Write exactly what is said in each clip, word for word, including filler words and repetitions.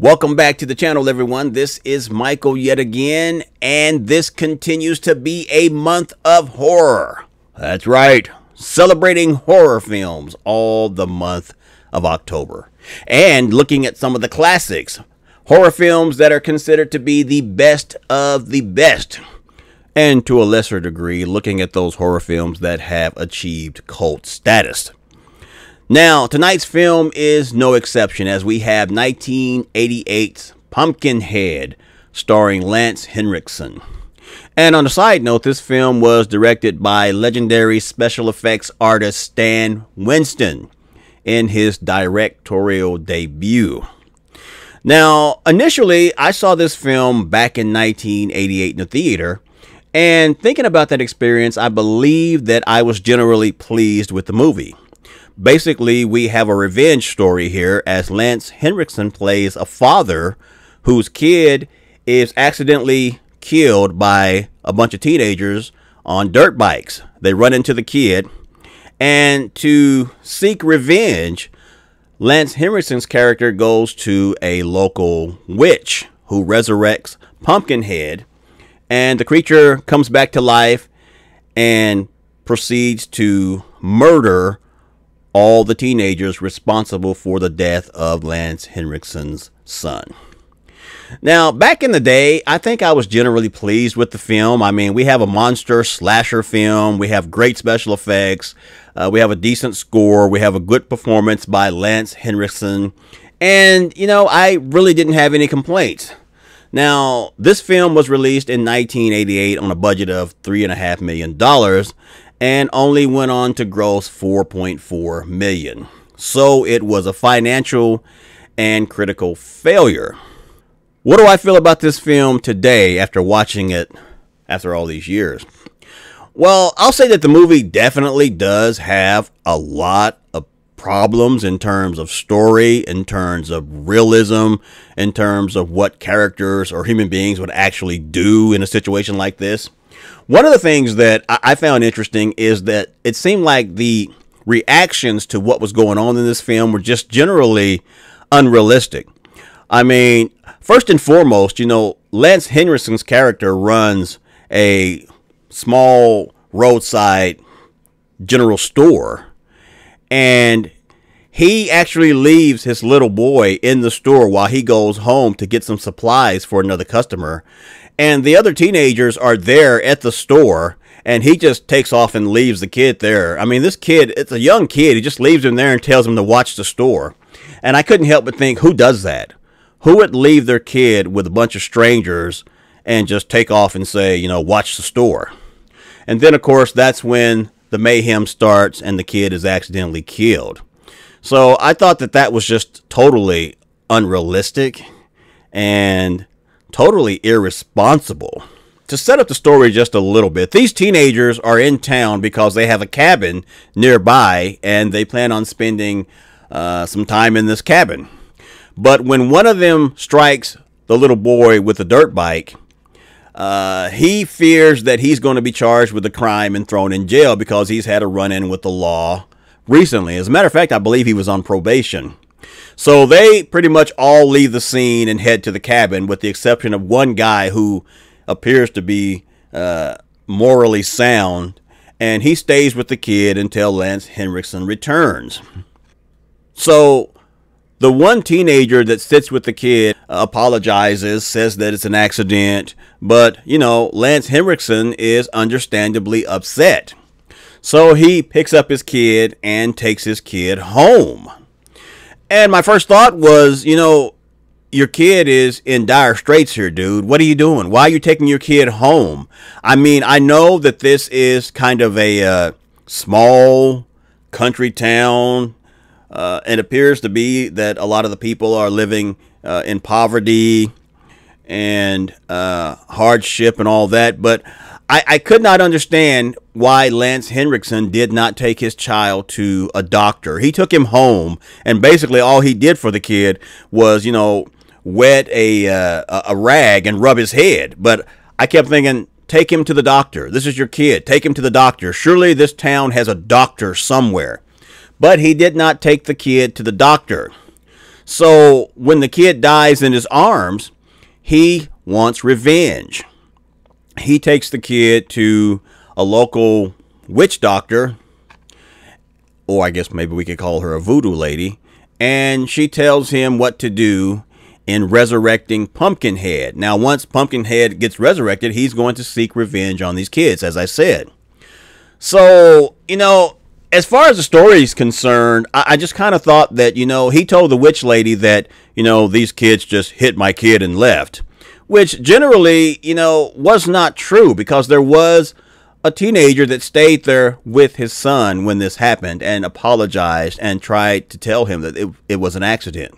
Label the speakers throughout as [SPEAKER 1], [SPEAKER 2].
[SPEAKER 1] Welcome back to the channel, everyone. This is Michael yet again, and this continues to be a month of horror. That's right, celebrating horror films all the month of October, and looking at some of the classics, horror films that are considered to be the best of the best, and to a lesser degree, looking at those horror films that have achieved cult status. Now, tonight's film is no exception, as we have nineteen eighty-eight's Pumpkinhead, starring Lance Henriksen. And on a side note, this film was directed by legendary special effects artist Stan Winston in his directorial debut. Now, initially, I saw this film back in nineteen eighty-eight in the theater, and thinking about that experience, I believe that I was generally pleased with the movie. Basically, we have a revenge story here, as Lance Henriksen plays a father whose kid is accidentally killed by a bunch of teenagers on dirt bikes. They run into the kid, and to seek revenge, Lance Henriksen's character goes to a local witch who resurrects Pumpkinhead, and the creature comes back to life and proceeds to murder all the teenagers responsible for the death of Lance Henriksen's son. Now, back in the day, I think I was generally pleased with the film. I mean, we have a monster slasher film. We have great special effects. Uh, we have a decent score. We have a good performance by Lance Henriksen. And, you know, I really didn't have any complaints. Now, this film was released in nineteen eighty-eight on a budget of three point five million dollars. And only went on to gross four point four million dollars. So it was a financial and critical failure. What do I feel about this film today after watching it after all these years? Well, I'll say that the movie definitely does have a lot of problems in terms of story, in terms of realism, in terms of what characters or human beings would actually do in a situation like this. One of the things that I found interesting is that it seemed like the reactions to what was going on in this film were just generally unrealistic. I mean, first and foremost, you know, Lance Henriksen's character runs a small roadside general store, and he actually leaves his little boy in the store while he goes home to get some supplies for another customer. And the other teenagers are there at the store, and he just takes off and leaves the kid there. I mean, this kid, it's a young kid. He just leaves him there and tells him to watch the store. And I couldn't help but think, who does that? Who would leave their kid with a bunch of strangers and just take off and say, you know, watch the store? And then, of course, that's when the mayhem starts and the kid is accidentally killed. So I thought that that was just totally unrealistic and totally irresponsible. To set up the story just a little bit, these teenagers are in town because they have a cabin nearby and they plan on spending uh, some time in this cabin. But when one of them strikes the little boy with a dirt bike, uh, he fears that he's going to be charged with a crime and thrown in jail because he's had a run-in with the law recently. As a matter of fact, I believe he was on probation. So they pretty much all leave the scene and head to the cabin, with the exception of one guy who appears to be uh, morally sound, and he stays with the kid until Lance Henriksen returns. So the one teenager that sits with the kid apologizes, says that it's an accident, but, you know, Lance Henriksen is understandably upset. So he picks up his kid and takes his kid home. And my first thought was, you know, your kid is in dire straits here, dude. What are you doing? Why are you taking your kid home? I mean, I know that this is kind of a uh, small country town. Uh, it appears to be that a lot of the people are living uh, in poverty and uh, hardship and all that. But I, I could not understand why Lance Henriksen did not take his child to a doctor. He took him home, and basically all he did for the kid was, you know, wet a, uh, a rag and rub his head. But I kept thinking, take him to the doctor. This is your kid. Take him to the doctor. Surely this town has a doctor somewhere. But he did not take the kid to the doctor. So when the kid dies in his arms, he wants revenge. He takes the kid to a local witch doctor, or I guess maybe we could call her a voodoo lady, and she tells him what to do in resurrecting Pumpkinhead. Now, once Pumpkinhead gets resurrected, he's going to seek revenge on these kids, as I said. So, you know, as far as the story is concerned, I, I just kind of thought that, you know, he told the witch lady that, you know, these kids just hit my kid and left, which generally, you know, was not true, because there was a teenager that stayed there with his son when this happened and apologized and tried to tell him that it, it was an accident.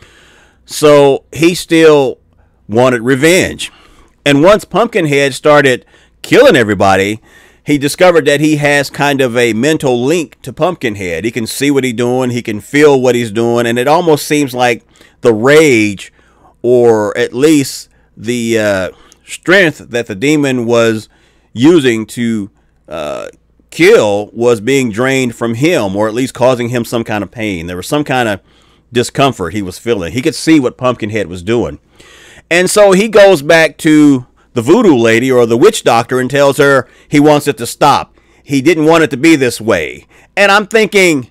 [SPEAKER 1] So he still wanted revenge. And once Pumpkinhead started killing everybody, he discovered that he has kind of a mental link to Pumpkinhead. He can see what he's doing. He can feel what he's doing. And it almost seems like the rage, or at least the uh, strength that the demon was using to uh, kill, was being drained from him, or at least causing him some kind of pain. There was some kind of discomfort he was feeling. He could see what Pumpkinhead was doing. And so he goes back to the voodoo lady, or the witch doctor, and tells her he wants it to stop. He didn't want it to be this way. And I'm thinking,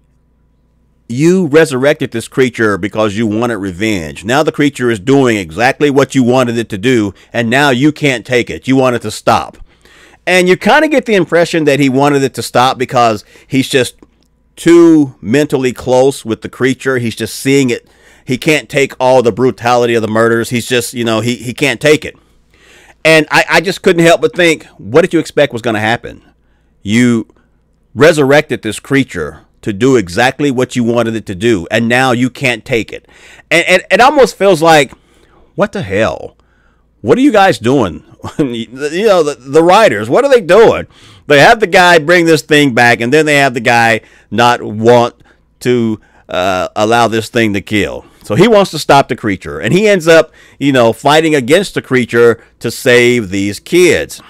[SPEAKER 1] you resurrected this creature because you wanted revenge. Now the creature is doing exactly what you wanted it to do, and now you can't take it. You want it to stop. And you kind of get the impression that he wanted it to stop because he's just too mentally close with the creature. He's just seeing it. He can't take all the brutality of the murders. He's just, you know, he, he can't take it. And I, I just couldn't help but think, what did you expect was going to happen? You resurrected this creature to do exactly what you wanted it to do, and now you can't take it. And, and it almost feels like, what the hell? What are you guys doing? you know, the, the writers, what are they doing? They have the guy bring this thing back, and then they have the guy not want to uh, allow this thing to kill. So he wants to stop the creature, and he ends up, you know, fighting against the creature to save these kids.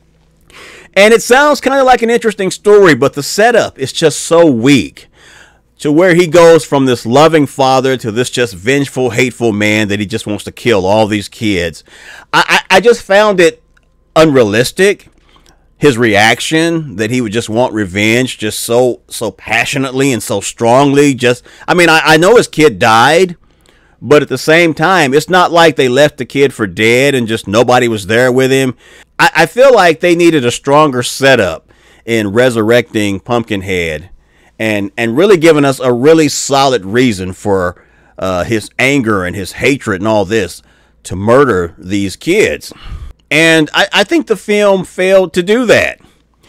[SPEAKER 1] And it sounds kind of like an interesting story, but the setup is just so weak, to where he goes from this loving father to this just vengeful, hateful man that he just wants to kill all these kids. I, I, I just found it unrealistic. His reaction, that he would just want revenge just so so passionately and so strongly. Just, I mean, I, I know his kid died, but at the same time, it's not like they left the kid for dead and just nobody was there with him. I, I feel like they needed a stronger setup in resurrecting Pumpkinhead, and, and really giving us a really solid reason for uh, his anger and his hatred and all this to murder these kids. And I, I think the film failed to do that.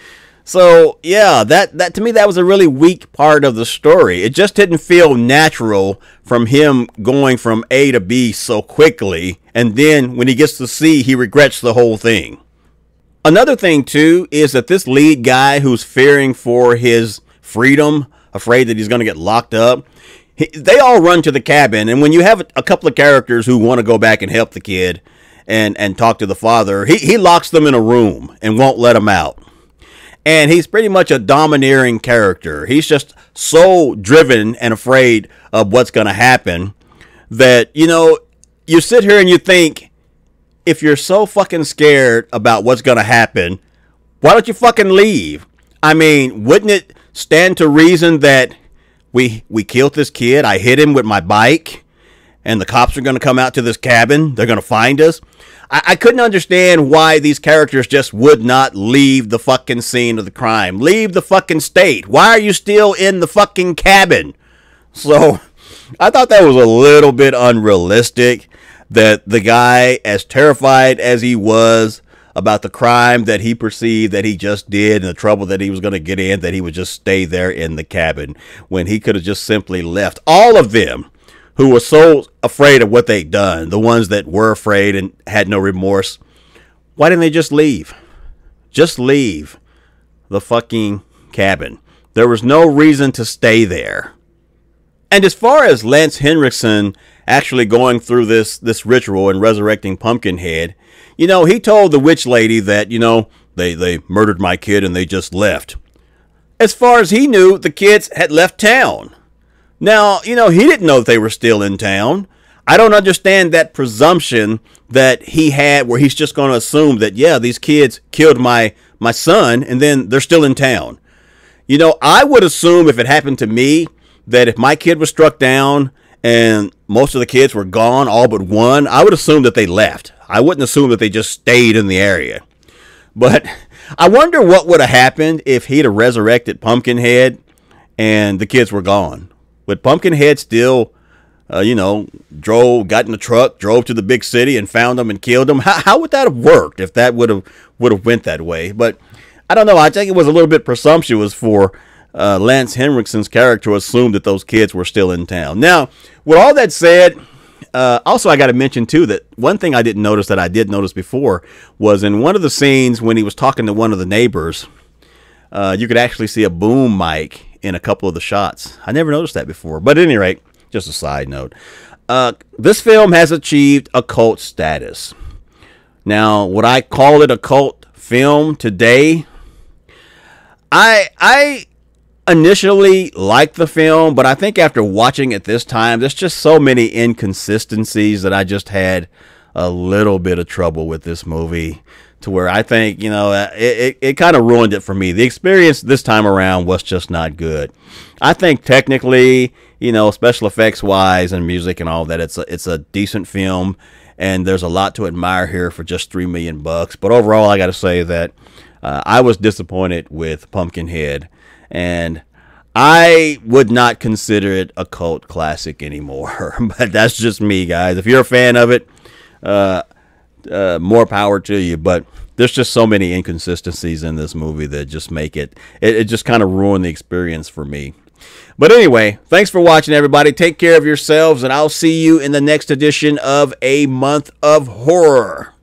[SPEAKER 1] So, yeah, that, that to me, that was a really weak part of the story. It just didn't feel natural from him going from A to B so quickly. And then when he gets to C, he regrets the whole thing. Another thing, too, is that this lead guy who's fearing for his freedom, afraid that he's going to get locked up, he, they all run to the cabin. And when you have a, a couple of characters who want to go back and help the kid, and and talk to the father, he, he locks them in a room and won't let them out. And he's pretty much a domineering character. He's just so driven and afraid of what's going to happen that, you know, you sit here and you think, if you're so fucking scared about what's going to happen, why don't you fucking leave? I mean, wouldn't it stand to reason that we we killed this kid, I hit him with my bike, and the cops are going to come out to this cabin, they're going to find us? I, I couldn't understand why these characters just would not leave the fucking scene of the crime. Leave the fucking state. Why are you still in the fucking cabin? So, I thought that was a little bit unrealistic, that the guy, as terrified as he was about the crime that he perceived that he just did and the trouble that he was going to get in, that he would just stay there in the cabin, when he could have just simply left. All of them who were so afraid of what they'd done, the ones that were afraid and had no remorse, why didn't they just leave? Just leave the fucking cabin. There was no reason to stay there. And as far as Lance Henriksen actually going through this, this ritual and resurrecting Pumpkinhead, you know, he told the witch lady that, you know, they, they murdered my kid and they just left. As far as he knew, the kids had left town. Now, you know, he didn't know they were still in town. I don't understand that presumption that he had where he's just going to assume that, yeah, these kids killed my, my son and then they're still in town. You know, I would assume if it happened to me that if my kid was struck down and most of the kids were gone, all but one, I would assume that they left. I wouldn't assume that they just stayed in the area. But I wonder what would have happened if he'd have resurrected Pumpkinhead and the kids were gone. Would Pumpkinhead still, uh, you know, drove, got in the truck, drove to the big city and found them and killed them? How, how would that have worked if that would have would have went that way? But I don't know. I think it was a little bit presumptuous for uh, Lance Henriksen's character to assume that those kids were still in town. Now, with all that said, uh, also I got to mention too that one thing I didn't notice that I did notice before was in one of the scenes when he was talking to one of the neighbors, uh, you could actually see a boom mic in a couple of the shots. I never noticed that before. But at any rate, just a side note. Uh, this film has achieved a cult status. Now, would I call it a cult film today? I I initially liked the film, but I think after watching it this time, there's just so many inconsistencies that I just had a little bit of trouble with this movie, to where I think, you know, it, it, it kind of ruined it for me. The experience this time around was just not good. I think technically, you know, special effects wise and music and all that, it's a, it's a decent film, and there's a lot to admire here for just three million bucks. But overall, I got to say that uh, I was disappointed with Pumpkinhead, and I would not consider it a cult classic anymore. But that's just me, guys. If you're a fan of it, uh, Uh, more power to you, but there's just so many inconsistencies in this movie that just make it, it, it just kind of ruined the experience for me. But anyway, thanks for watching, everybody. Take care of yourselves, and I'll see you in the next edition of A Month of Horror.